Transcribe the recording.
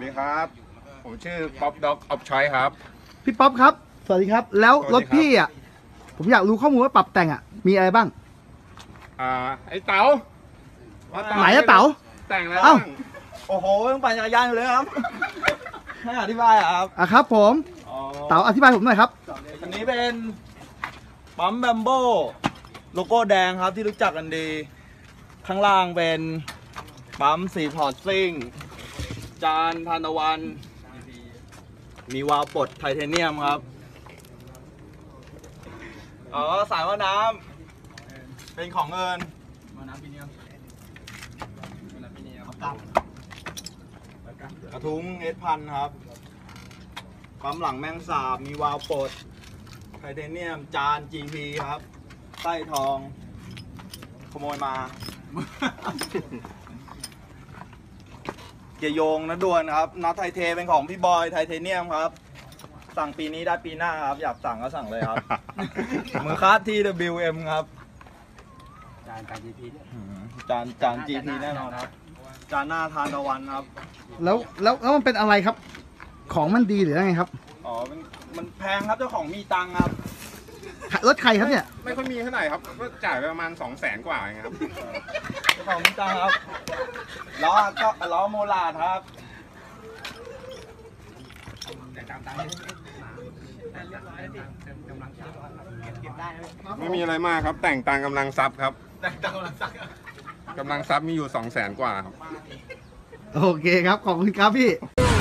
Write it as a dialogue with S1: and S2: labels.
S1: ดีครับผมชื่อป๊อปด็อกออฟชอยครับ
S2: พี่ป๊อปครับสวัสดีครับแล้วรถพี่อ่ะผมอยากรู้ข้อมูลว่าปรับแต่งอ่ะมีอะไรบ้าง
S1: ไอ้เต๋า
S2: ไหนอะเต๋า
S1: แต่งแล้ว
S3: โอ้โหต้องปั่นจักรยานอยู่เลยครับให้อธิบายครับ
S2: ครับผมเต๋าอธิบายผมหน่อยครับ
S3: อันนี้เป็นปั๊มแบมโบโลโก้แดงครับที่รู้จักกันดีข้างล่างเป็นปั๊มสีพอร์ตซิ่งจานทานตะวันมีวาล์วปลดไทเทเนียมครับสายว่าน้ำเป็นของเอิญกระทุ้งS1000ครับปั๊มหลังแมงสาบมีวาล์วปลดไทเทเนียมจาน GP ครับใต้ทองขโมยมา เกียร์โยงนะด่วนครับน็อตไทเทเป็นของพี่บอยไทเทเนียมครับสั่งปีนี้ได้ปีหน้าครับอยากสั่งก็สั่งเลยครับ มือคัส TWM ครับจาน GP จาน GP แน่นอนครับจานหน้าทานตะวันครับ
S2: แล้วมันเป็นอะไรครับของมันดีหรือยังไงครับ
S3: มันแพงครับเจ้าของมีตังครับ
S2: รถใครครับเนี่ย
S1: ไม่ค่อยมีเท่าไหร่ครับก็จ่ายไปประมาณ200,000 กว่าเองครับ
S3: เจ้าของมีตังครับล้อโมลาดครับ
S1: ไม่มีอะไรมากครับแต่งตามกำลังทรัพย์ครับกำลังทรัพย์มีอยู่200,000 กว่าครับ
S2: โอเคครับขอบคุณครับพี่